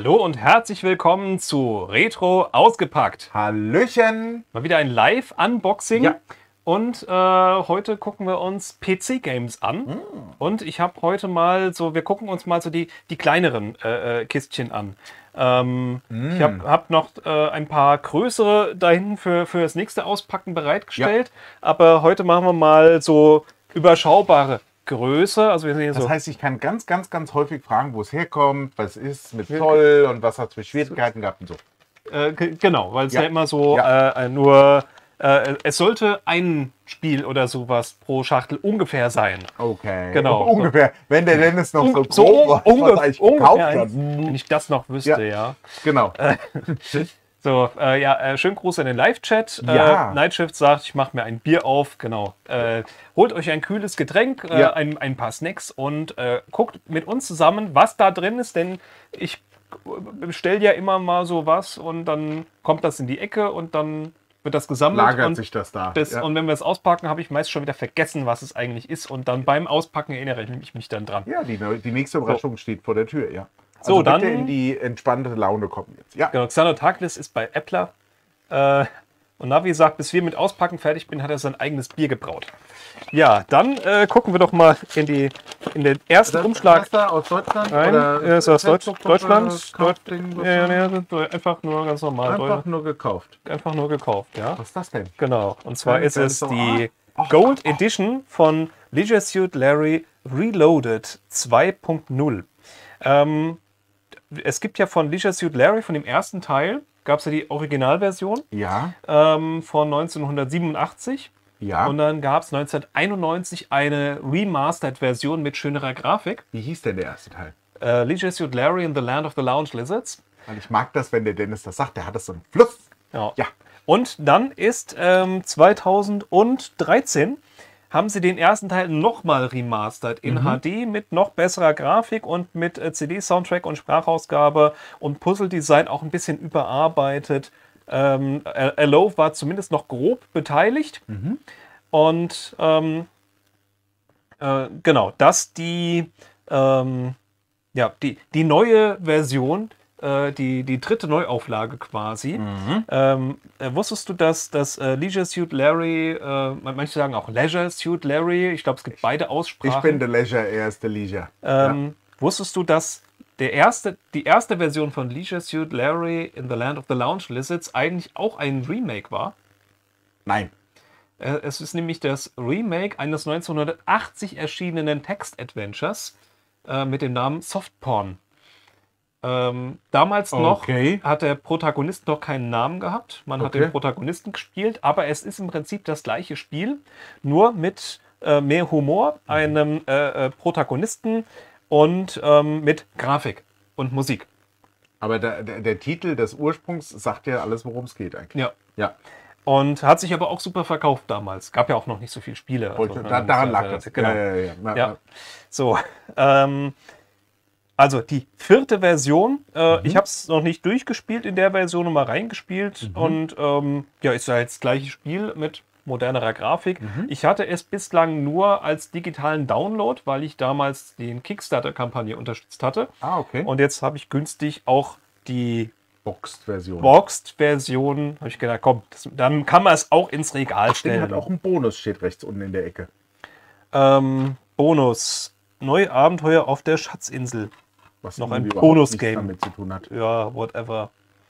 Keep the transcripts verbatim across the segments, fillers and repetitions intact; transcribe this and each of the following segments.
Hallo und herzlich willkommen zu Retro Ausgepackt. Hallöchen! Mal wieder ein Live-Unboxing. Ja. Und äh, heute gucken wir uns P C-Games an. Mm. Und ich habe heute mal so, wir gucken uns mal so die, die kleineren äh, äh, Kistchen an. Ähm, mm. Ich habe hab noch äh, ein paar größere da hinten für, für das nächste Auspacken bereitgestellt. Ja. Aber heute machen wir mal so überschaubare Größe. Also wir sehen das so. heißt, ich kann ganz, ganz, ganz häufig fragen, wo es herkommt, was ist mit Zoll und was hat es für Schwierigkeiten gehabt und so. Äh, genau, weil es ja. ja immer so ja. äh, nur, äh, es sollte ein Spiel oder sowas pro Schachtel ungefähr sein. Okay. Genau. Ungefähr, wenn der Dennis noch so grob so war, unge was eigentlich gekauft hat. Wenn ich das noch wüsste, ja. ja. Genau. So, äh, ja, äh, schönen Gruß in den Live-Chat. Ja. Äh, Nightshift sagt, ich mache mir ein Bier auf. Genau. Äh, holt euch ein kühles Getränk, äh, ja. ein, ein paar Snacks und äh, guckt mit uns zusammen, was da drin ist. Denn ich bestelle ja immer mal so was und dann kommt das in die Ecke und dann wird das gesammelt. Lagert und sich das da. Das, ja. Und wenn wir es auspacken, habe ich meist schon wieder vergessen, was es eigentlich ist. Und dann beim Auspacken erinnere ich mich dann dran. Ja, die, die nächste Überraschung so. steht vor der Tür, ja. Also so, dann bitte in die entspannte Laune kommen jetzt. Ja. Genau, Xanotaglis ist bei Äppler. Äh, und Navi sagt, bis wir mit Auspacken fertig bin, hat er sein eigenes Bier gebraut. Ja, dann äh, gucken wir doch mal in, die, in den ersten das, Umschlag. Ist das aus Deutschland? Nein, oder ist aus Deutsch, Deutschland. Deutsch, ja, ja, ja, einfach nur ganz normal. Einfach Deutsch. nur gekauft. Einfach nur gekauft, ja. Was ist das denn? Genau, und zwar Kann ist es so die oh, Gold oh, oh. Edition von Leisure Suit Larry Reloaded zwei Punkt null. Ähm, es gibt ja von Leisure Suit Larry, von dem ersten Teil, gab es ja die Originalversion ja. ähm, von neunzehnhundertsiebenundachtzig. Ja. Und dann gab es neunzehnhunderteinundneunzig eine Remastered-Version mit schönerer Grafik. Wie hieß denn der erste Teil? Äh, Leisure Suit Larry in the Land of the Lounge Lizards. Weil ich mag das, wenn der Dennis das sagt, der hat das so einen Fluss. Ja. ja. Und dann ist ähm, zweitausenddreizehn haben sie den ersten Teil nochmal remastert in mhm. H D mit noch besserer Grafik und mit äh, C D-Soundtrack und Sprachausgabe und Puzzle-Design auch ein bisschen überarbeitet. Ähm, Allo war zumindest noch grob beteiligt. Mhm. Und ähm, äh, genau, dass die, ähm, ja, die, die neue Version, äh, die, die dritte Neuauflage quasi, mhm. ähm, äh, wusstest du, dass das äh, Leisure Suit Larry, äh, manche sagen auch Leisure Suit Larry, ich glaube, es gibt beide Aussprachen. Ich bin der Leisure, er ist der Leisure. Ähm, ja. Wusstest du, dass der erste, die erste Version von Leisure Suit Larry in the Land of the Lounge Lizards eigentlich auch ein Remake war? Nein. Äh, es ist nämlich das Remake eines neunzehnhundertachtzig erschienenen Text-Adventures äh, mit dem Namen Softporn. Ähm, damals okay. noch hat der Protagonist noch keinen Namen gehabt. Man okay. hat den Protagonisten gespielt, aber es ist im Prinzip das gleiche Spiel, nur mit äh, mehr Humor, einem äh, äh, Protagonisten und ähm, mit Grafik und Musik. Aber der, der, der Titel des Ursprungs sagt ja alles, worum es geht eigentlich. Ja. ja. Und hat sich aber auch super verkauft damals. Gab ja auch noch nicht so viele Spiele. Also, da, daran lag das. Genau. Ja, ja, ja. Na, ja. So, ähm, also die vierte Version. Äh, mhm. Ich habe es noch nicht durchgespielt in der Version, mal reingespielt. Mhm. Und ähm, ja, ist ja jetzt das gleiche Spiel mit modernerer Grafik. Mhm. Ich hatte es bislang nur als digitalen Download, weil ich damals die Kickstarter-Kampagne unterstützt hatte. Ah, okay. Und jetzt habe ich günstig auch die Boxed-Version. Boxed-Version. Habe ich gedacht, komm, das, dann kann man es auch ins Regal stellen. Hat auch ein Bonus, steht rechts unten in der Ecke. Ähm, Bonus. Neue Abenteuer auf der Schatzinsel. Was noch ein Bonus-Game damit zu tun hat. Ja, whatever.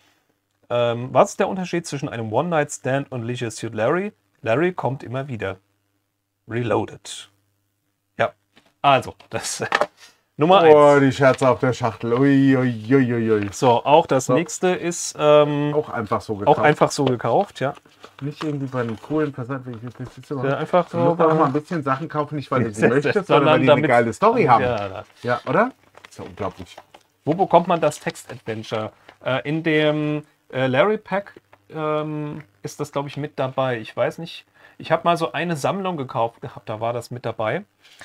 Ähm, was ist der Unterschied zwischen einem One-Night-Stand und Leisure Suit Larry? Larry kommt immer wieder. Reloaded. Ja, also, das Nummer eins. Oh, die Scherze auf der Schachtel. Ui, ui, ui, ui. So, auch das so. nächste ist ähm, auch einfach so gekauft. Auch einfach so gekauft, ja. Nicht irgendwie bei einem coolen Versand. Ja, einfach so. Du musst auch mal ein bisschen Sachen kaufen, nicht weil du sie möchtest, sondern weil die eine geile Story haben. Ja, ja, oder? Das ist ja unglaublich. Wo bekommt man das Text-Adventure? Äh, in dem äh, Larry Pack ähm, ist das, glaube ich, mit dabei. Ich weiß nicht. Ich habe mal so eine Sammlung gekauft gehabt, da war das mit dabei.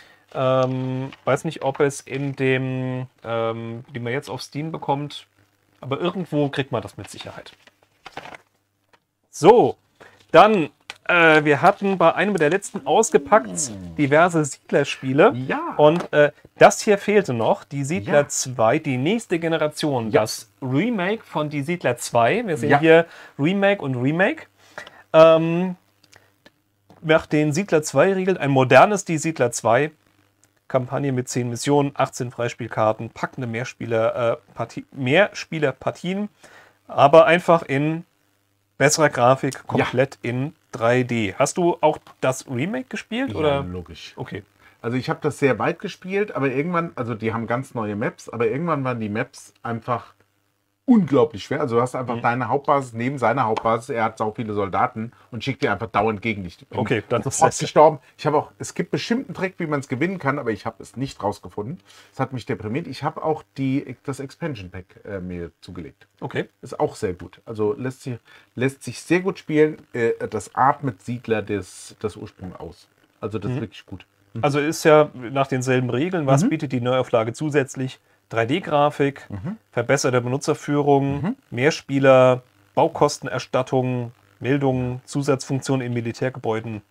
Ähm, weiß nicht, ob es in dem, ähm, die man jetzt auf Steam bekommt, aber irgendwo kriegt man das mit Sicherheit. So, dann äh, wir hatten bei einem der letzten ausgepackt diverse Siedler-Spiele. Ja. Und äh, das hier fehlte noch, die Siedler Ja. zwei, die nächste Generation, Ja. das Remake von die Siedler zwei. Wir sehen Ja. hier Remake und Remake. Ähm, nach den Siedler zwei regelt ein modernes die Siedler zwei. Kampagne mit zehn Missionen, achtzehn Freispielkarten, packende Mehrspieler, äh, Partie, Mehrspielerpartien, aber einfach in besserer Grafik, komplett in drei D. Hast du auch das Remake gespielt? Ja, Oder? logisch. Okay. Also ich habe das sehr weit gespielt, aber irgendwann, also die haben ganz neue Maps, aber irgendwann waren die Maps einfach unglaublich schwer. Also du hast einfach Mhm. deine Hauptbasis neben seiner Hauptbasis, er hat so viele Soldaten und schickt dir einfach dauernd gegen dich. Okay, dann ist sofort das- gestorben. Ich habe auch, es gibt bestimmt einen Trick, wie man es gewinnen kann, aber ich habe es nicht rausgefunden. Das hat mich deprimiert. Ich habe auch die, das Expansion Pack äh, mir zugelegt. Okay. Ist auch sehr gut. Also lässt sich, lässt sich sehr gut spielen. Äh, das atmet Siedler des, das Ursprung aus. Also das ist wirklich gut. Also ist ja nach denselben Regeln. Was Mhm. bietet die Neuauflage zusätzlich? drei D-Grafik, verbesserte Benutzerführung, Mehrspieler, Baukostenerstattung, Meldungen, Zusatzfunktionen in Militärgebäuden.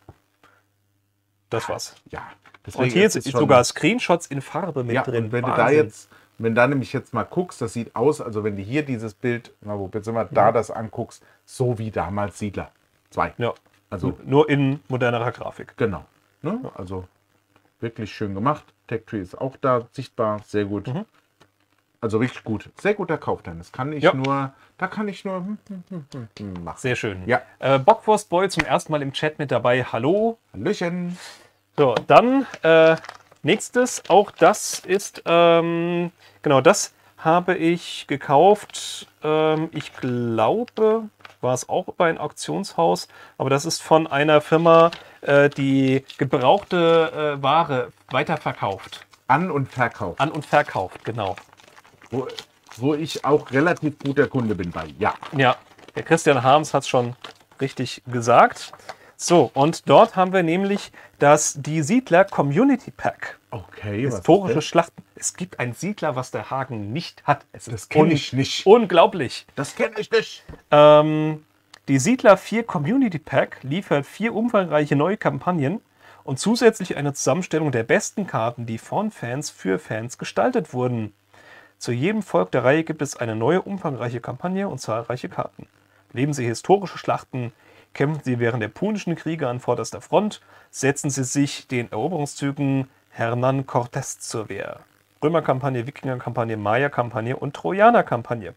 Das war's. Ja. Und Deswegen hier ist sind es schon- sogar Screenshots in Farbe mit Ja, drin. und wenn du da Wahnsinn. jetzt, wenn da nämlich jetzt mal guckst, das sieht aus, also wenn du hier dieses Bild, na wo sind wir, da das anguckst, so wie damals Siedler zwei. Ja, Also nur in modernerer Grafik. genau. Ne? Also wirklich schön gemacht. Tech Tree ist auch da sichtbar, sehr gut. Mhm. Also wirklich gut. Sehr guter Kauf, Dennis. Kann ich Ja. nur, da kann ich nur hm, hm, hm, hm, hm machen. Sehr schön. Ja. Äh, Bockwurstboy zum ersten Mal im Chat mit dabei. Hallo. Hallöchen. So, dann äh, nächstes, auch das ist, ähm, genau, das habe ich gekauft. Ähm, ich glaube, war es auch bei einem Auktionshaus, aber das ist von einer Firma, äh, die gebrauchte äh, Ware weiterverkauft. An- und Verkauf. An- und verkauft, genau. Wo, wo ich auch relativ guter Kunde bin bei. Ja. Ja, der Christian Harms hat es schon richtig gesagt. So, und dort haben wir nämlich das Die Siedler Community Pack. Okay, was ist Historische das? Schlachten. Es gibt einen Siedler, was der Hagen nicht hat. Es Das ist kenn un- ich nicht. Unglaublich. Das kenne ich nicht. Ähm, die Siedler vier Community Pack liefert vier umfangreiche neue Kampagnen und zusätzlich eine Zusammenstellung der besten Karten, die von Fans für Fans gestaltet wurden. Zu jedem Volk der Reihe gibt es eine neue umfangreiche Kampagne und zahlreiche Karten. Leben Sie historische Schlachten, kämpfen Sie während der Punischen Kriege an vorderster Front, setzen Sie sich den Eroberungszügen Hernán Cortés zur Wehr. Römerkampagne, Wikingerkampagne, Maya-Kampagne und Trojaner-Kampagne.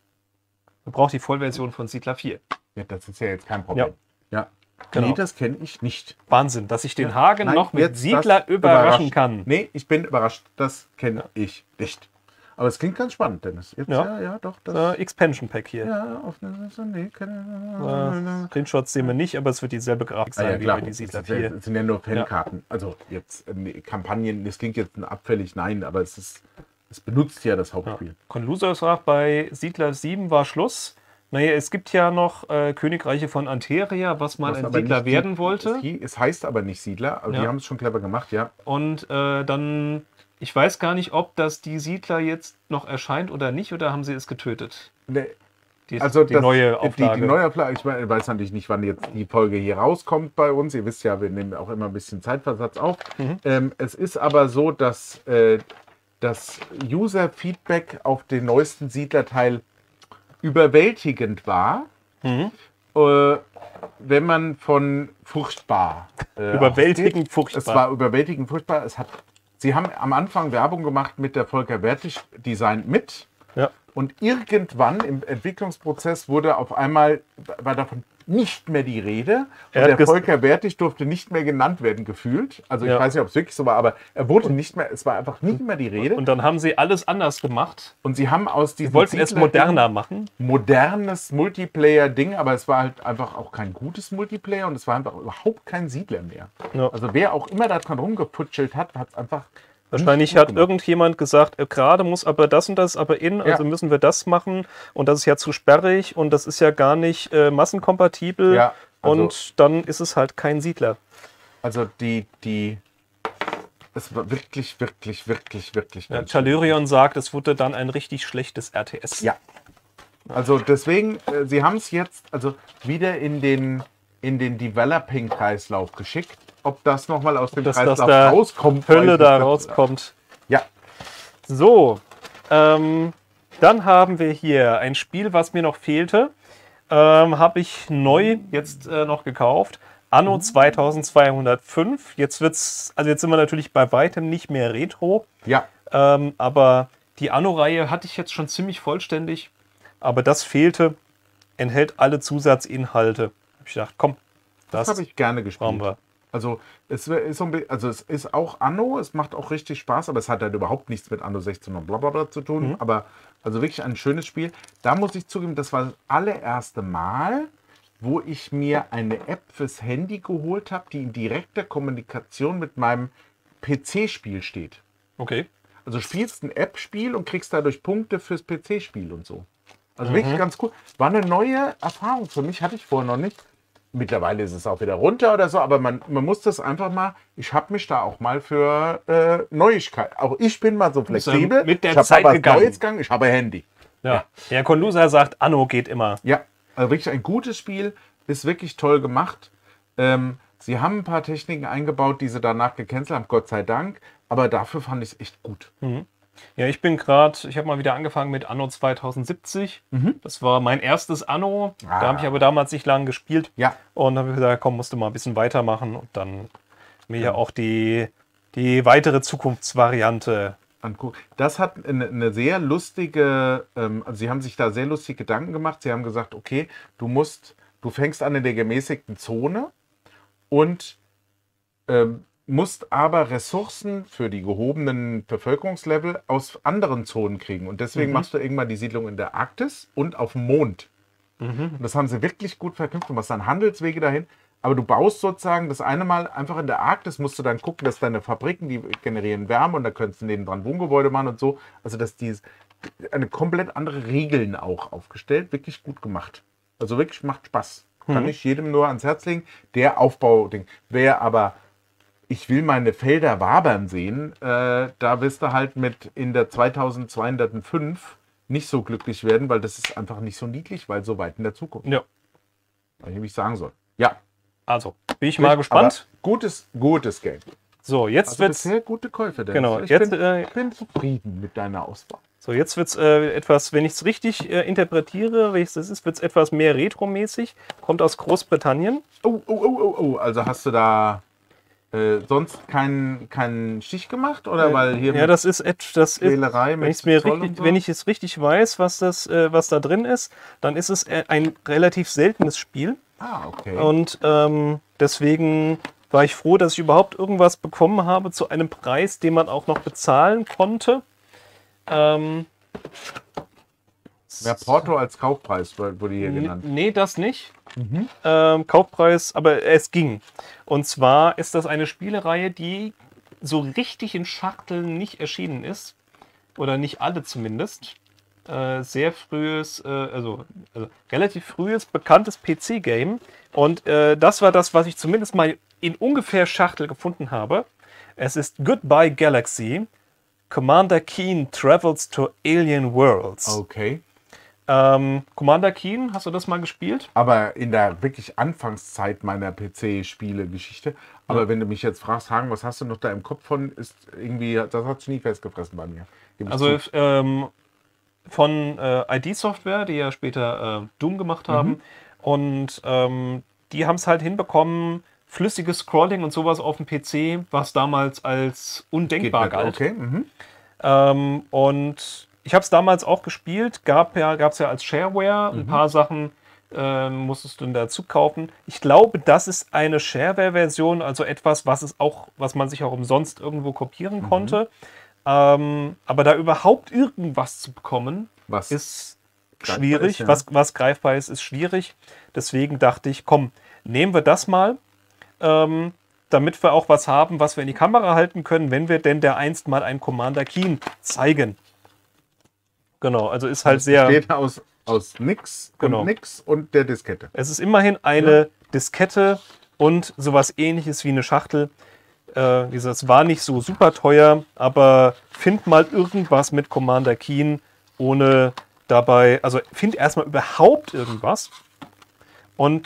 Man braucht die Vollversion von Siedler vier. Ja, das ist ja jetzt kein Problem. Ja. Genau. Nee, das kenne ich nicht. Wahnsinn, dass ich den Hagen Nein, noch mit jetzt Siedler das überraschen überrascht. kann. Nee, ich bin überrascht. Das kenne ich nicht. Aber es klingt ganz spannend, Dennis. Jetzt, Ja. ja, ja, doch. Das, Äh, Expansion Pack hier. ja, auf eine, so, nee, keine, Äh, Screenshots sehen wir nicht, aber es wird dieselbe Grafik ah, sein ja, wie klar. bei die Das, Siedler ist ja, vier. das sind ja nur Fankarten. Also jetzt äh, nee, Kampagnen, das klingt jetzt abfällig, nein, aber es ist, es benutzt ja das Hauptspiel. Conlusa sagt, bei Siedler sieben war Schluss. Naja, es gibt ja noch äh, Königreiche von Anteria, was mal Was ein aber Siedler nicht werden Sied- wollte. Es, hie- es heißt aber nicht Siedler, aber Ja. die haben es schon clever gemacht, ja. Und äh, dann, ich weiß gar nicht, ob das die Siedler jetzt noch erscheint oder nicht, oder haben sie es getötet? Nee, Die, Also die das, neue die, Auflage. die neue Auflage, ich weiß weiß natürlich nicht, wann jetzt die Folge hier rauskommt bei uns. Ihr wisst ja, wir nehmen auch immer ein bisschen Zeitversatz auf. Mhm. Ähm, es ist aber so, dass äh, das User-Feedback auf den neuesten Siedlerteil überwältigend war. Mhm. Äh, wenn man von furchtbar äh, Überwältigend ausgeht. furchtbar. Es war überwältigend furchtbar. Es hat, sie haben am Anfang Werbung gemacht mit der Volker Wertig Design mit. Ja. Und irgendwann im Entwicklungsprozess wurde auf einmal, war davon nicht mehr die Rede. Er Und hat der ges- Volker Wertig durfte nicht mehr genannt werden, gefühlt. Also ich Ja. weiß nicht, ob es wirklich so war, aber er wurde nicht mehr, es war einfach nicht mehr die Rede. Und, Und dann haben sie alles anders gemacht. sie haben aus diesem Sie wollten es Siedler- moderner machen. modernes Multiplayer-Ding, aber es war halt einfach auch kein gutes Multiplayer und es war einfach überhaupt kein Siedler mehr. Ja. Also wer auch immer da dran rumgeputschelt hat, hat es einfach Wahrscheinlich nicht gut hat gemacht. irgendjemand gesagt, äh, gerade muss aber das und das aber in, also Ja. müssen wir das machen und das ist ja zu sperrig und das ist ja gar nicht äh, massenkompatibel Ja, also- und dann ist es halt kein Siedler. Also die, die, es war wirklich, wirklich, wirklich, wirklich Ja, ganz schlimm. Chalurion sagt, es wurde dann ein richtig schlechtes R T S. Ja. Also deswegen, äh, sie haben es jetzt also wieder in den in den Developing-Kreislauf geschickt. Ob das nochmal aus dem Dass Kreislauf das da rauskommt. Hölle weiß da ich nicht. rauskommt. Ja, So, ähm, dann haben wir hier ein Spiel, was mir noch fehlte. Ähm, habe ich neu jetzt äh, noch gekauft. Anno zweitausendzweihundertfünf. Jetzt wird's, also jetzt sind wir natürlich bei weitem nicht mehr Retro. ja. Ähm, aber die Anno-Reihe hatte ich jetzt schon ziemlich vollständig. Aber das fehlte. Enthält alle Zusatzinhalte. Hab ich gedacht, komm, Das das habe ich gerne brauchen gespielt. wir. Also es, ist so ein bi- also es ist auch Anno, es macht auch richtig Spaß, aber es hat halt überhaupt nichts mit Anno sechzehn und blablabla zu tun. Mhm. Aber also wirklich ein schönes Spiel. Da muss ich zugeben, das war das allererste Mal, wo ich mir eine App fürs Handy geholt habe, die in direkter Kommunikation mit meinem P C-Spiel steht. Okay. Also spielst ein App-Spiel und kriegst dadurch Punkte fürs P C-Spiel und so. Also wirklich ganz cool. War eine neue Erfahrung für mich, hatte ich vorher noch nicht. Mittlerweile ist es auch wieder runter oder so, aber man, man muss das einfach mal, ich habe mich da auch mal für äh, Neuigkeit, auch ich bin mal so flexibel, mit der ich habe Zeit mal was gegangen. Neues gegangen, ich habe ein Handy. Ja. Der Conlusa sagt, Anno geht immer. Ja, also wirklich ein gutes Spiel, ist wirklich toll gemacht. Ähm, sie haben ein paar Techniken eingebaut, die sie danach gecancelt haben, Gott sei Dank, aber dafür fand ich es echt gut. Ja, ich bin gerade, ich habe mal wieder angefangen mit Anno zweitausendsiebzig. Das war mein erstes Anno. Ah. Da habe ich aber damals nicht lange gespielt. Ja. Und habe gesagt, komm, musst du mal ein bisschen weitermachen. Und dann mir ja auch die, die weitere Zukunftsvariante. Angucken. Das hat eine, eine sehr lustige, ähm, also sie haben sich da sehr lustige Gedanken gemacht. Sie haben gesagt, okay, du musst, du fängst an in der gemäßigten Zone und ähm, musst aber Ressourcen für die gehobenen Bevölkerungslevel aus anderen Zonen kriegen. Und deswegen machst du irgendwann die Siedlung in der Arktis und auf dem Mond. Und das haben sie wirklich gut verknüpft. Du machst dann Handelswege dahin. Aber du baust sozusagen das eine Mal einfach in der Arktis, musst du dann gucken, dass deine Fabriken, die generieren Wärme und da könntest du neben dran Wohngebäude machen und so. Also dass die eine komplett andere Regeln auch aufgestellt. Wirklich gut gemacht. Also wirklich macht Spaß. Kann ich jedem nur ans Herz legen. Der Aufbau-Ding. Wer aber, ich will meine Felder wabern sehen, äh, da wirst du halt mit in der zweitausendzweihundertfünf nicht so glücklich werden, weil das ist einfach nicht so niedlich, weil so weit in der Zukunft. Ja. Weil ich nicht sagen soll. Ja. Also, bin ich mal gespannt. Aber gutes, gutes Game. So, jetzt Also wird's. bisher gute Käufe. Dennis. Genau, ich, jetzt, bin, äh, ich bin zufrieden mit deiner Auswahl. So, jetzt wird es äh, etwas, wenn ich es richtig äh, interpretiere, welches das ist, wird es etwas mehr retromäßig. Kommt aus Großbritannien. Oh, oh, oh, oh, oh. Also hast du da äh, sonst keinen keinen Stich gemacht? Oder weil hier Ja, mit das ist et- das ist, Quälerei wenn, mit ich's mir Zoll richtig, und so? wenn ich es richtig weiß, was, das, äh, was da drin ist, dann ist es äh, ein relativ seltenes Spiel. Ah, okay. Und ähm, deswegen war ich froh, dass ich überhaupt irgendwas bekommen habe zu einem Preis, den man auch noch bezahlen konnte. Ähm, Mehr Porto als Kaufpreis wurde hier genannt. Nee, das nicht. Ähm, Kaufpreis, aber es ging. Und zwar ist das eine Spielereihe, die so richtig in Schachteln nicht erschienen ist. Oder nicht alle zumindest. Äh, sehr frühes, äh, also, also relativ frühes, bekanntes P C-Game. Und äh, das war das, was ich zumindest mal in ungefähr Schachtel gefunden habe. Es ist Goodbye Galaxy. Commander Keen travels to alien worlds. Okay. Ähm, Commander Keen, hast du das mal gespielt? Aber in der wirklich Anfangszeit meiner P C-Spiele-Geschichte. Aber wenn du mich jetzt fragst, Hagen, was hast du noch da im Kopf von, ist irgendwie, das hat sich nie festgefressen bei mir. Geb ich Also zu. ähm, von äh, I D Software, die ja später äh, Doom gemacht haben. Und ähm, die haben es halt hinbekommen, flüssiges Scrolling und sowas auf dem P C, was damals als undenkbar Geht nicht. galt. Okay. Mhm. Ähm, und ich habe es damals auch gespielt, gab ja, gab es ja als Shareware ein paar Sachen, ähm, musstest du dazu kaufen. Ich glaube, das ist eine Shareware-Version, also etwas, was es auch, was man sich auch umsonst irgendwo kopieren konnte. Ähm, aber da überhaupt irgendwas zu bekommen, Was ist greifbar schwierig. ist, ja. was, was greifbar ist, ist schwierig. Deswegen dachte ich, komm, nehmen wir das mal, ähm, damit wir auch was haben, was wir in die Kamera halten können, wenn wir denn der einst mal einen Commander Keen zeigen. Genau, also ist halt sehr. Besteht aus, aus nix Genau. und nix und der Diskette. Es ist immerhin eine Diskette und sowas ähnliches wie eine Schachtel. Äh, wie gesagt, es war nicht so super teuer, aber find mal irgendwas mit Commander Keen, ohne dabei, also find erstmal überhaupt irgendwas. Und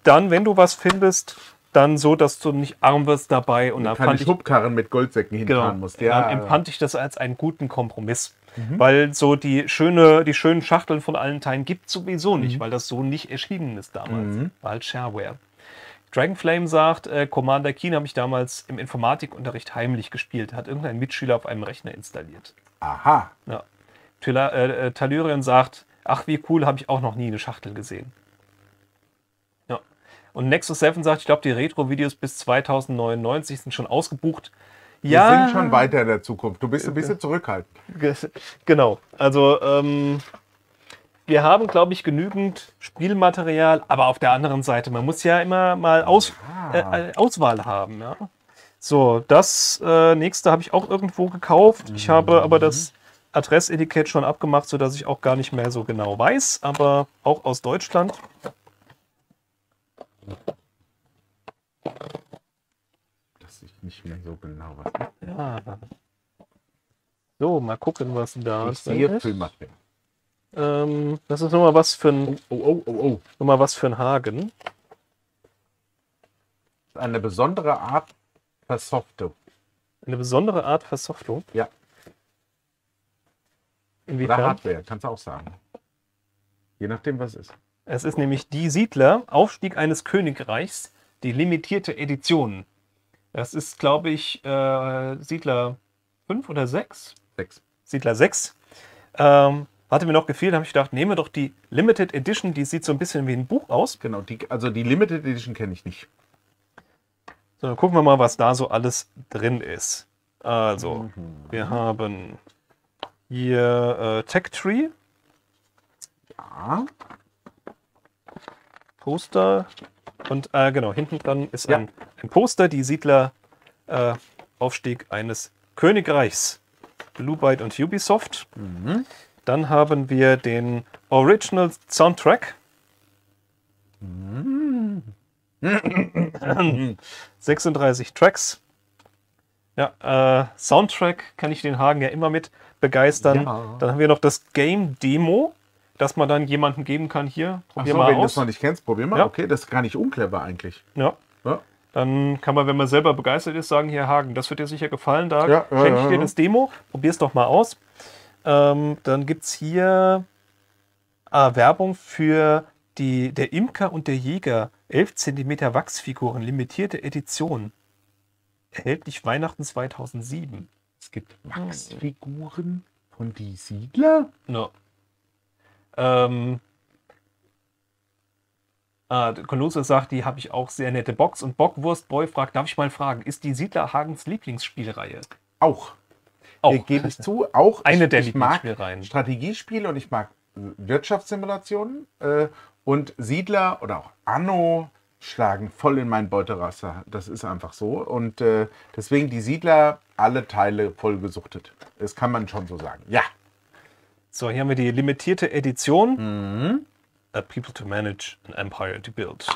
dann, wenn du was findest, dann so, dass du nicht arm wirst dabei. Und dann Kann fand ich ich, Hubkarren mit Goldsäcken hinfahren genau, musst. dann Ja, empfand ich das als einen guten Kompromiss. Weil so die, schöne, die schönen Schachteln von allen Teilen gibt es sowieso nicht, weil das so nicht erschienen ist damals. War halt Shareware. Dragonflame sagt, äh, Commander Keen habe ich damals im Informatikunterricht heimlich gespielt. Hat irgendein Mitschüler auf einem Rechner installiert. aha. Ja. Tila, äh, Talyrian sagt, ach wie cool, habe ich auch noch nie eine Schachtel gesehen. Ja. Und Nexus sieben sagt, ich glaube, die Retro-Videos bis zweitausendneunundneunzig sind schon ausgebucht. Wir sind schon weiter in der Zukunft. Du bist ein bisschen zurückhaltend. Genau. Also ähm, wir haben, glaube ich, genügend Spielmaterial, aber auf der anderen Seite, man muss ja immer mal Aus, äh, Auswahl haben. Ja? So, das äh, nächste habe ich auch irgendwo gekauft. Ich habe aber das Adressetikett schon abgemacht, sodass ich auch gar nicht mehr so genau weiß, aber auch aus Deutschland. Das ist nicht mehr so genau was. Ja. So, mal gucken, was da Ich ist. sehe Filmmaterial. Ähm, das ist nochmal was für ein, Oh, oh, oh, oh. noch mal was für ein Hagen. Eine besondere Art Versoftung. Eine besondere Art Versoftung. Ja. Oder Inwiefern? Hardware, kannst du auch sagen. Je nachdem, was es ist. Es ist nämlich Die Siedler, Aufstieg eines Königreichs, die limitierte Edition. Das ist, glaube ich, äh, Siedler fünf oder sechs? Sechs. Siedler sechs. Ähm, hatte mir noch gefehlt, habe ich gedacht, nehme doch die Limited Edition, die sieht so ein bisschen wie ein Buch aus. Genau, die, also die Limited Edition kenne ich nicht. So, dann gucken wir mal, was da so alles drin ist. Also, wir haben hier äh, Tech Tree, Ja. Poster und äh, genau, hinten dran ist Ja. ein, ein Poster, die Siedler äh, Aufstieg eines Königreichs. Blue Byte und Ubisoft. Dann haben wir den Original Soundtrack. sechsunddreißig Tracks. Ja, äh, Soundtrack kann ich den Hagen ja immer mit begeistern. Ja. Dann haben wir noch das Game Demo, das man dann jemandem geben kann. Hier, probier Achso, mal wenn du aus. es noch nicht kennst, probier mal. Ja. Okay, das ist gar nicht unclever eigentlich. Ja. Ja. Dann kann man, wenn man selber begeistert ist, sagen, hier Hagen, das wird dir sicher gefallen, da Ja, ja, schenke ich ja, dir ja. das Demo, probier's doch mal aus. Ähm, dann gibt es hier ah, Werbung für die, der Imker und der Jäger, elf Zentimeter Wachsfiguren, limitierte Edition. Erhältlich Weihnachten zweitausendsieben. Es gibt Wachsfiguren von die Siedler. No. Ähm, ah, Colossus sagt, die habe ich auch sehr nette Box. Und Bockwurstboy fragt, darf ich mal fragen, ist die Siedler Hagens Lieblingsspielreihe? Auch. Auch. Äh, Gebe ich zu. Auch Eine ich, der ich mag Lieblingsspielreihen. Strategiespiele und ich mag Wirtschaftssimulationen. Äh, und Siedler oder auch Anno schlagen voll in mein Beuteraster. Das ist einfach so. Und äh, deswegen die Siedler alle Teile voll gesuchtet. Das kann man schon so sagen. Ja. So, hier haben wir die limitierte Edition. A People to Manage, an Empire to Build.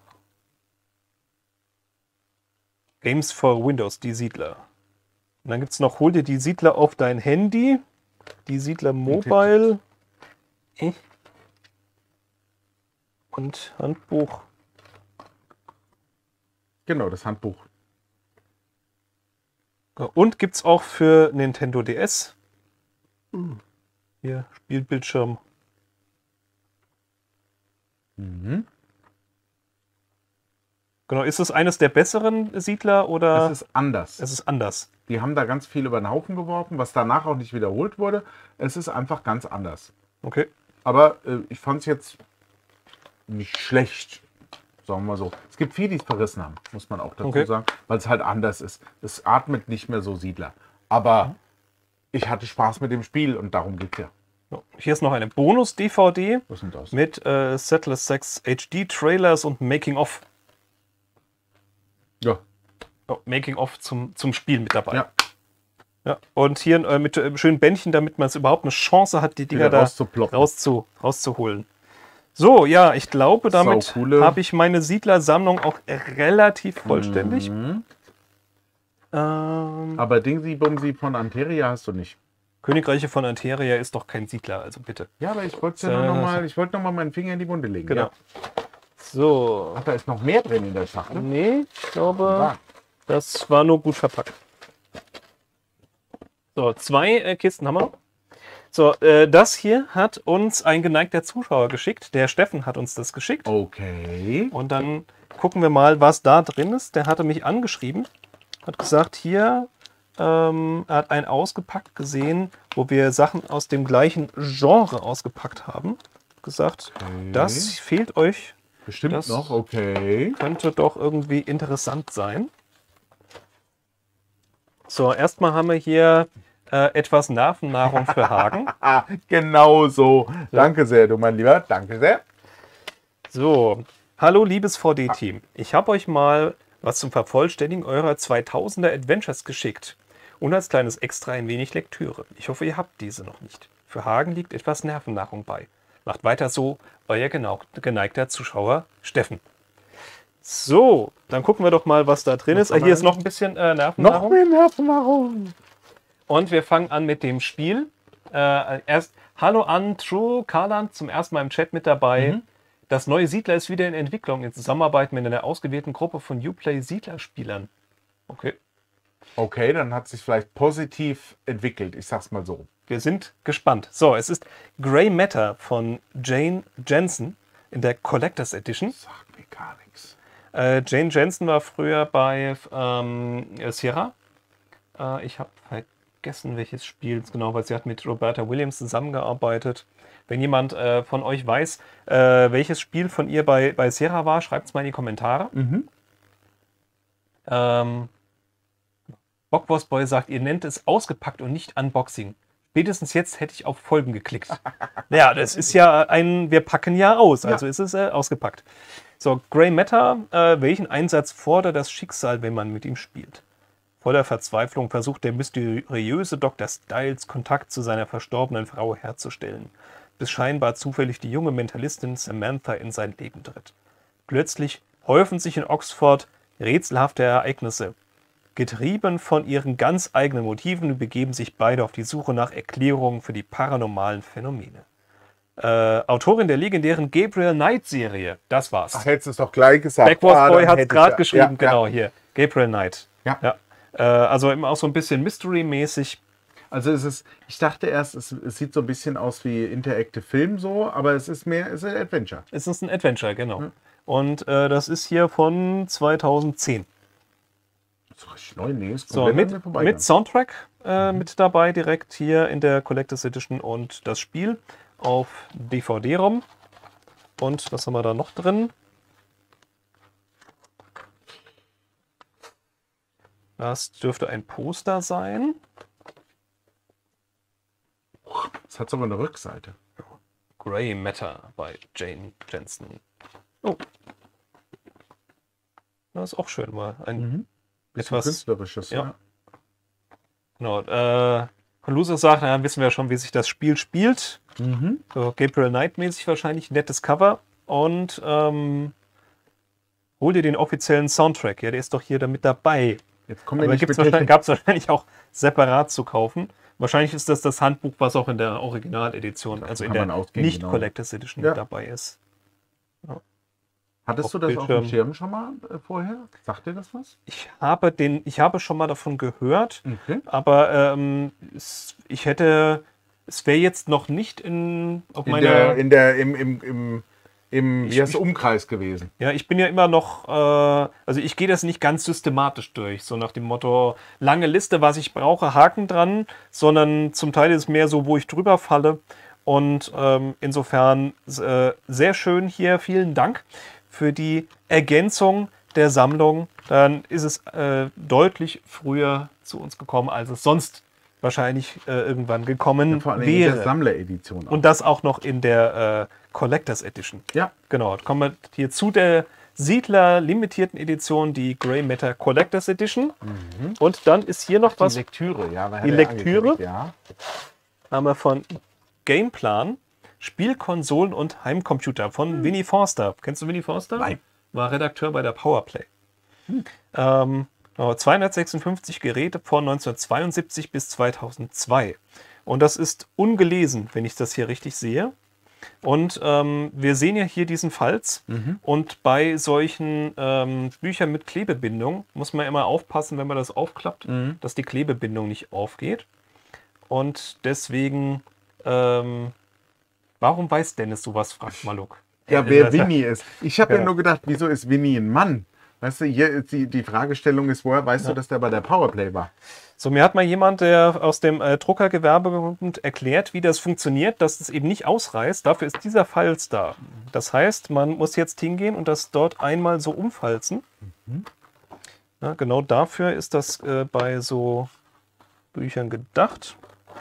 Games for Windows, die Siedler. Und dann gibt es noch, hol dir die Siedler auf dein Handy. Die Siedler Mobile. Äh. Und Handbuch. Genau, das Handbuch. Und gibt es auch für Nintendo D S. Hier, Spielbildschirm. Mhm. Genau, ist es eines der besseren Siedler oder Es ist anders. es ist anders? Die haben da ganz viel über den Haufen geworfen, was danach auch nicht wiederholt wurde. Es ist einfach ganz anders. Okay. Aber äh, ich fand es jetzt nicht schlecht, sagen wir mal so. Es gibt viele, die es verrissen haben, muss man auch dazu Okay. sagen, weil es halt anders ist. Es atmet nicht mehr so Siedler. Aber ich hatte Spaß mit dem Spiel und darum geht es ja. So, hier ist noch eine Bonus-D V D Was sind das? mit äh, Settlers sechs H D-Trailers und Making-of. Ja. Oh, Making-of zum, zum Spiel mit dabei. Ja. Ja, und hier äh, mit äh, schönen Bändchen, damit man es überhaupt eine Chance hat, die Dinger Wieder da rauszuploppen. rauszu, rauszuholen. So, ja, ich glaube, damit Saucoole. habe ich meine Siedler-Sammlung auch relativ vollständig. Mhm. Ähm, Aber Dingsy Bumsy von Anteria hast du nicht. Königreiche von Anteria ist doch kein Siedler, also bitte. Ja, aber ich wollte ja Äh, nur noch mal, ich wollte noch mal meinen Finger in die Wunde legen. Genau. Ja. So. Ach, da ist noch mehr drin in der Schachtel. Nee, ich glaube, Ja. das war nur gut verpackt. So, zwei äh, Kisten haben wir noch. So, äh, das hier hat uns ein geneigter Zuschauer geschickt. Der Steffen hat uns das geschickt. Okay. Und dann gucken wir mal, was da drin ist. Der hatte mich angeschrieben, hat gesagt, hier, ähm, er hat einen ausgepackt gesehen, wo wir Sachen aus dem gleichen Genre ausgepackt haben. Gesagt, Okay. das fehlt euch. Bestimmt Das- noch, okay. Könnte doch irgendwie interessant sein. So, erstmal haben wir hier äh, etwas Nervennahrung für Hagen. Ah, genau so. Danke sehr, du mein Lieber. Danke sehr. So, hallo liebes V D-Team. Ich habe euch mal was zum Vervollständigen eurer zweitausender Adventures geschickt. Und als kleines Extra ein wenig Lektüre. Ich hoffe, ihr habt diese noch nicht. Für Hagen liegt etwas Nervennahrung bei. Macht weiter so, euer genau, geneigter Zuschauer Steffen. So, dann gucken wir doch mal, was da drin ist. Ah, hier ist noch ein bisschen äh, Noch Nervennahrung. mehr Nervennahrung. Und wir fangen an mit dem Spiel. Äh, erst Hallo an True Karland, zum ersten Mal im Chat mit dabei. Mhm. Das neue Siedler ist wieder in Entwicklung in Zusammenarbeit mit einer ausgewählten Gruppe von Uplay Siedler-Spielern. Okay, Okay, dann hat sich vielleicht positiv entwickelt. Ich sag's mal so. wir sind gespannt. So, es ist Grey Matter von Jane Jensen in der Collectors Edition. Sagt mir gar nichts. Äh, Jane Jensen war früher bei ähm, Sierra. Äh, ich habe vergessen, welches Spiel es genau war. Sie hat mit Roberta Williams zusammengearbeitet. Wenn jemand äh, von euch weiß, äh, welches Spiel von ihr bei, bei Sierra war, schreibt es mal in die Kommentare. Mhm. Ähm, Bockwurstboy sagt, ihr nennt es ausgepackt und nicht Unboxing. Spätestens jetzt hätte ich auf Folgen geklickt. Ja, das ist ja ein, wir packen ja aus, also Ja. ist es äh, ausgepackt. So, Grey Matter, äh, welchen Einsatz fordert das Schicksal, wenn man mit ihm spielt? Voller Verzweiflung versucht der mysteriöse Doktor Styles Kontakt zu seiner verstorbenen Frau herzustellen, bis scheinbar zufällig die junge Mentalistin Samantha in sein Leben tritt. Plötzlich häufen sich in Oxford rätselhafte Ereignisse. Getrieben von ihren ganz eigenen Motiven begeben sich beide auf die Suche nach Erklärungen für die paranormalen Phänomene. Äh, Autorin der legendären Gabriel Knight-Serie, das war's. Ach, hättest du es doch gleich gesagt. Backwards Ah, Boy dann hat es hätte ich gerade ja- geschrieben, ja, genau Ja. hier. Gabriel Knight. Ja. Ja. Äh, also immer auch so ein bisschen Mystery-mäßig. Also es ist, ich dachte erst, es, es sieht so ein bisschen aus wie Interactive Film so, aber es ist mehr, es ist ein Adventure. Es ist ein Adventure, genau. Und äh, das ist hier von zweitausendzehn. So richtig neu, nee, ist So, komplett an mit, mir vorbeigegangen. mit Soundtrack äh, mit dabei direkt hier in der Collectors Edition und das Spiel auf D V D-ROM. Und was haben wir da noch drin? Das dürfte ein Poster sein. Es hat sogar eine Rückseite. Grey Matter bei Jane Jensen. Oh. Das ist auch schön mal. Ein Mhm. etwas. Künstlerisches, ja. ja. Genau. Äh, Conlusa sagt, dann wissen wir schon, wie sich das Spiel spielt. Mhm. So Gabriel Knight-mäßig wahrscheinlich, nettes Cover. Und ähm, hol dir den offiziellen Soundtrack. Ja, der ist doch hier damit dabei. Jetzt kommen wir Aber nicht gibt's mit wahrscheinlich, Technik. gab es wahrscheinlich auch separat zu kaufen. Wahrscheinlich ist das das Handbuch, was auch in der Originaledition, also in kann der man ausgehen, nicht genau. Collectors Edition Ja. mit dabei ist. Hattest auf du das auf dem Bildschirm. Schirm schon mal äh, vorher? Sagt dir das was? Ich habe, den, ich habe schon mal davon gehört, Okay. aber ähm, es, ich hätte, es wäre jetzt noch nicht in, auf In meiner... der, in der, im, im, im, im Ich- wie heißt es, ich- Umkreis gewesen. Ja, ich bin ja immer noch, äh, also ich gehe das nicht ganz systematisch durch, so nach dem Motto, lange Liste, was ich brauche, Haken dran, sondern zum Teil ist es mehr so, wo ich drüber falle. Und ähm, insofern äh, sehr schön hier, vielen Dank für die Ergänzung der Sammlung. Dann ist es äh, deutlich früher zu uns gekommen, als es sonst wahrscheinlich äh, irgendwann gekommen Vor allem in der wäre. Sammleredition. auch. Und das auch noch in der äh, Collectors Edition. Ja. Genau, jetzt kommen wir hier zu der Siedler limitierten Edition, die Grey Matter Collectors Edition. Und dann ist hier noch Die was, Lektüre, ja. man hat Die ja Lektüre? angekündigt, Ja. haben wir von Gameplan, Spielkonsolen und Heimcomputer von Winnie Forster. Kennst du Winnie Forster? Nein. War Redakteur bei der Powerplay. Ähm, genau, zweihundertsechsundfünfzig Geräte von neunzehnhundertzweiundsiebzig bis zweitausendzwei. Und das ist ungelesen, wenn ich das hier richtig sehe. Und ähm, wir sehen ja hier diesen Falz. Mhm. Und bei solchen ähm, Büchern mit Klebebindung muss man immer aufpassen, wenn man das aufklappt, Mhm. dass die Klebebindung nicht aufgeht. Und deswegen, ähm, warum weiß Dennis sowas, fragt Maluk. Ja, wer Winnie ist. Ich habe ja. Genau. nur gedacht, wieso ist Winnie ein Mann? Weißt du, hier ist die, die Fragestellung ist, woher weißt Ja. du, dass der bei der Powerplay war? So, mir hat mal jemand, der aus dem äh, Druckergewerbe kommt, erklärt, wie das funktioniert, dass es eben nicht ausreißt. Dafür ist dieser Falz da. Das heißt, man muss jetzt hingehen und das dort einmal so umfalzen. Mhm. Ja, genau dafür ist das äh, bei so Büchern gedacht.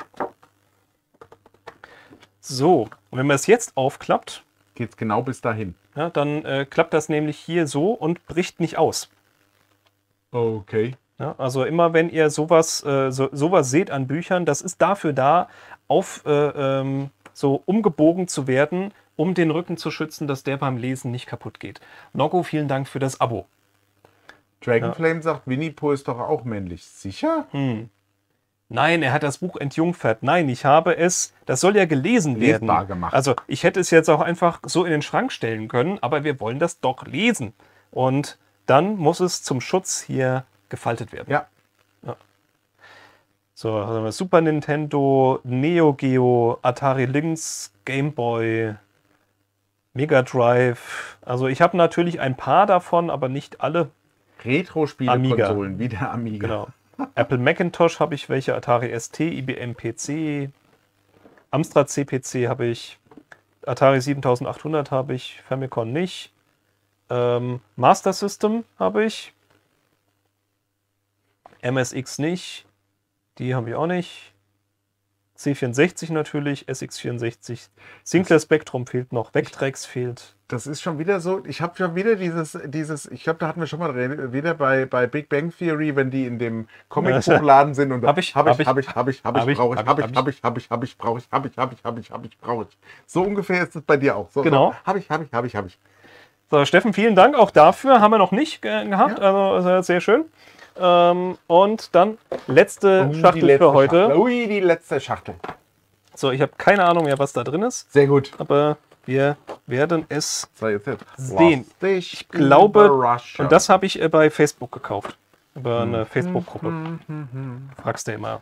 So, und wenn man es jetzt aufklappt, Geht es genau bis dahin. ja, dann äh, klappt das nämlich hier so und bricht nicht aus. Okay. Ja, also immer wenn ihr sowas, äh, so, sowas seht an Büchern, das ist dafür da, auf äh, ähm, so umgebogen zu werden, um den Rücken zu schützen, dass der beim Lesen nicht kaputt geht. Noggo, vielen Dank für das Abo. Dragonflame ja. sagt, Winnie Pooh ist doch auch männlich. Sicher? Hm. Nein, er hat das Buch entjungfert. Nein, ich habe es, das soll ja gelesen werden. Lesbar gemacht. Also ich hätte es jetzt auch einfach so in den Schrank stellen können, aber wir wollen das doch lesen. Und dann muss es zum Schutz hier gefaltet werden. Ja. ja. So, also Super Nintendo, Neo Geo, Atari Lynx, Game Boy, Mega Drive. Also ich habe natürlich ein paar davon, aber nicht alle. Retro-Spiele-Konsolen, wie der Amiga. Genau. Apple Macintosh habe ich welche, Atari S T, I B M P C, Amstrad C P C habe ich, Atari siebentausendachthundert habe ich, Famicom nicht, ähm, Master System habe ich, M S X nicht, die habe ich auch nicht, C vierundsechzig natürlich, S X vierundsechzig, Sinclair Spectrum fehlt noch, Vectrex fehlt. Das ist schon wieder so, ich habe schon wieder dieses, dieses ich glaube, da hatten wir schon mal wieder bei, bei Big Bang Theory, wenn die in dem Comicbuchladen sind und hab ich, hab hab ich, hab ich, hab ich, hab ich, brauche ich, hab ich, hab ich, hab ich, hab ich, brauche ich, hab ich, hab ich, hab ich, hab ich, brauche ich. So ungefähr ist es bei dir auch. So, genau. So, hab ich, hab ich, hab ich, hab ich. So, Steffen, vielen Dank auch dafür. Haben wir noch nicht ge gehabt, Ja. also sehr schön. Ähm, und dann letzte Ui, Schachtel die letzte für heute. Schachtel. Ui, die letzte Schachtel. So, ich habe keine Ahnung mehr, was da drin ist, Sehr gut. aber wir werden es So, jetzt, jetzt. sehen. Ich glaube, und das habe ich äh, bei Facebook gekauft. Über eine Facebook-Gruppe. Fragst du immer.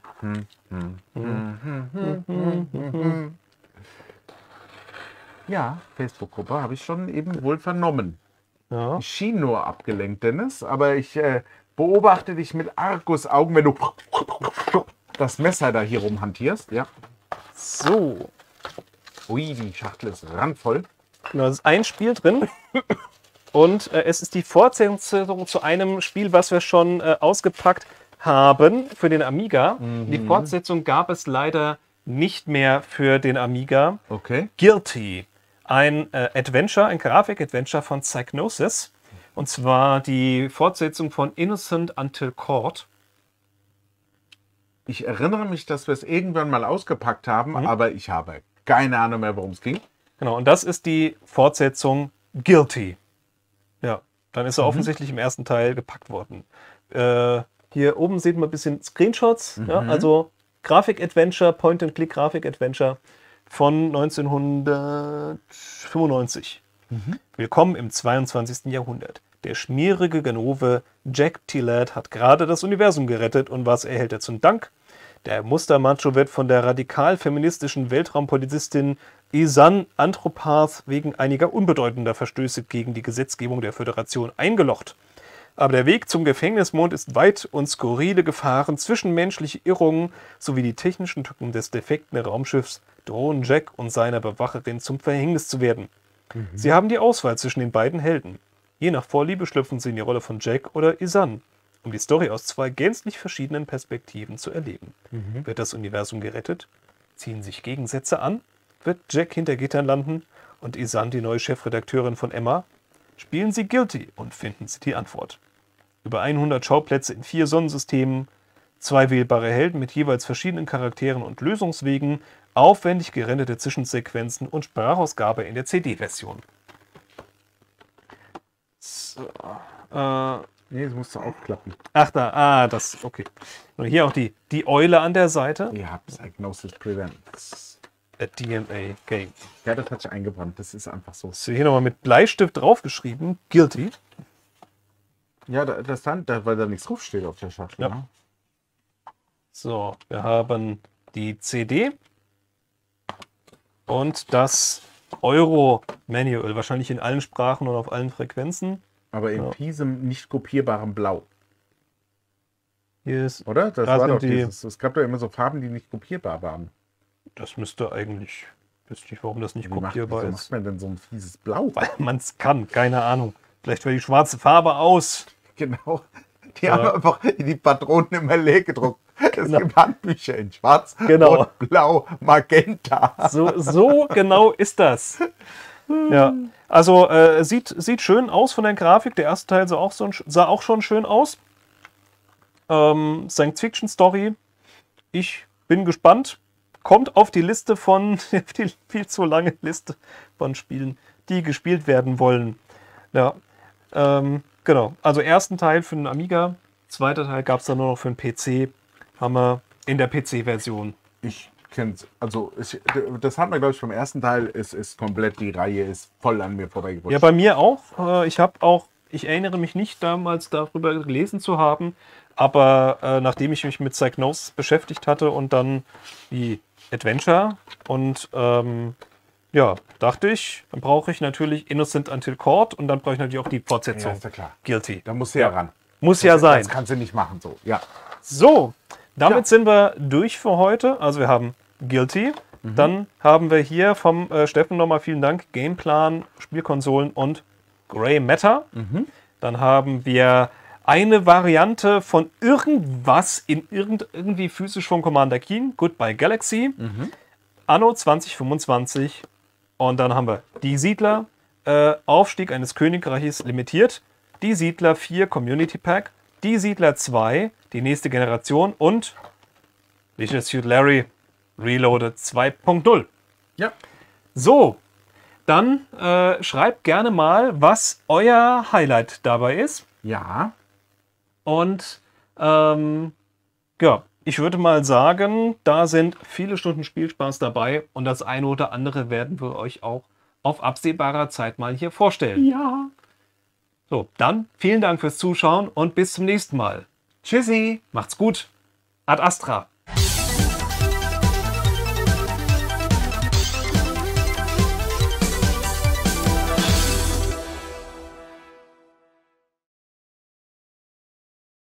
Ja, Facebook-Gruppe habe ich schon eben wohl vernommen. Ja. Ich schien nur abgelenkt, Dennis, aber ich äh, beobachte dich mit Argusaugen, wenn du das Messer da hier rumhantierst. Ja. So. Ui, die Schachtel ist randvoll. Genau, es ist ein Spiel drin. Und äh, es ist die Fortsetzung zu einem Spiel, was wir schon äh, ausgepackt haben für den Amiga. Mhm. Die Fortsetzung gab es leider nicht mehr für den Amiga. Okay. Guilty. Ein äh, Adventure, ein Grafik-Adventure von Psygnosis. Und zwar die Fortsetzung von Innocent Until Caught. Ich erinnere mich, dass wir es irgendwann mal ausgepackt haben, Mhm. aber ich habe keine Ahnung mehr, worum es ging. Genau, und das ist die Fortsetzung Guilty. Ja, dann ist er Mhm. offensichtlich im ersten Teil gepackt worden. Äh, hier oben sieht man ein bisschen Screenshots. Mhm. Ja, also Grafik-Adventure, Point-and-Click-Grafik-Adventure von neunzehnhundertfünfundneunzig. Mhm. Willkommen im zweiundzwanzigsten Jahrhundert. Der schmierige Ganove Jack Tillett hat gerade das Universum gerettet und was erhält er zum Dank? Der Mustermacho wird von der radikal-feministischen Weltraumpolizistin Isan Anthropath wegen einiger unbedeutender Verstöße gegen die Gesetzgebung der Föderation eingelocht. Aber der Weg zum Gefängnismond ist weit und skurrile Gefahren, zwischenmenschliche Irrungen sowie die technischen Tücken des defekten Raumschiffs drohen Jack und seiner Bewacherin zum Verhängnis zu werden. Mhm. Sie haben die Auswahl zwischen den beiden Helden. Je nach Vorliebe schlüpfen sie in die Rolle von Jack oder Isan, um die Story aus zwei gänzlich verschiedenen Perspektiven zu erleben. Mhm. Wird das Universum gerettet? Ziehen sich Gegensätze an? Wird Jack hinter Gittern landen und Isan die neue Chefredakteurin von Emma? Spielen Sie Guilty und finden Sie die Antwort. Über hundert Schauplätze in vier Sonnensystemen, zwei wählbare Helden mit jeweils verschiedenen Charakteren und Lösungswegen, aufwendig gerenderte Zwischensequenzen und Sprachausgabe in der C D-Version. So, äh, Nee, das musst du aufklappen. ach da, ah, das, okay. Und hier auch die, die Eule an der Seite. Ihr habt Psygnosis Prevents. a D M A game. Ja, das hat sich eingebrannt. Das ist einfach so. Ist hier nochmal mit Bleistift draufgeschrieben. Guilty. Ja, da- das dann, da, weil da nichts draufsteht auf der Schachtel. Ja. Ne? So, wir haben die C D und das Euro-Manual. Wahrscheinlich in allen Sprachen und auf allen Frequenzen. Aber in Ja. diesem nicht kopierbaren Blau. Hier ist, Oder? Das Da war sind doch die- dieses. Es gab doch immer so Farben, die nicht kopierbar waren. das müsste eigentlich, ich weiß nicht, warum das nicht Wie macht, kopierbar wieso ist. macht man denn so ein fieses Blau? Weil man es kann, keine Ahnung. Vielleicht wäre die schwarze Farbe aus. Genau. Die Ja. haben einfach die Patronen immer leer gedruckt. Es Genau. gibt Handbücher in Schwarz, Genau. Rot, Blau, Magenta. So, so genau ist das. Ja, also äh, sieht, sieht schön aus von der Grafik. Der erste Teil sah auch, so, sah auch schon schön aus. Ähm, Science-Fiction-Story. Ich bin gespannt. Kommt auf die Liste von, die viel zu lange Liste von Spielen, die gespielt werden wollen. Ja, ähm, genau. Also ersten Teil für den Amiga, zweiter Teil gab es dann nur noch für den P C. Haben wir in der P C-Version. Ich kenne es. Also, ich, das hat man, glaube ich, vom ersten Teil. Ist, ist komplett, die Reihe ist voll an mir vorbeigerutscht. Ja, bei mir auch. Äh, Ich habe auch, ich erinnere mich nicht damals darüber gelesen zu haben, aber äh, nachdem ich mich mit Psygnosis beschäftigt hatte und dann die Adventure und ähm, ja, dachte ich, dann brauche ich natürlich Innocent Until Court und dann brauche ich natürlich auch die ja, Fortsetzung. ist ja klar. Guilty. Da muss ja ran. Muss ja das, sein. Das kannst du nicht machen so. Ja. So, damit Ja. sind wir durch für heute. Also wir haben Guilty. Dann haben wir hier vom äh, Steffen nochmal vielen Dank, Gameplan, Spielkonsolen und Grey Matter. Dann haben wir eine Variante von irgendwas in irgend, irgendwie physisch von Commander Keen, Goodbye Galaxy, Anno zwanzig fünfundzwanzig. Und dann haben wir Die Siedler, äh, Aufstieg eines Königreiches limitiert, Die Siedler vier Community Pack, Die Siedler zwei, die nächste Generation und Visual Suit Larry Reloaded zwei Punkt null. Ja. So, dann äh, schreibt gerne mal, was euer Highlight dabei ist. Ja. Und ähm, ja, ich würde mal sagen, da sind viele Stunden Spielspaß dabei und das eine oder andere werden wir euch auch auf absehbarer Zeit mal hier vorstellen. Ja. So, dann vielen Dank fürs Zuschauen und bis zum nächsten Mal. Tschüssi. Macht's gut. Ad Astra.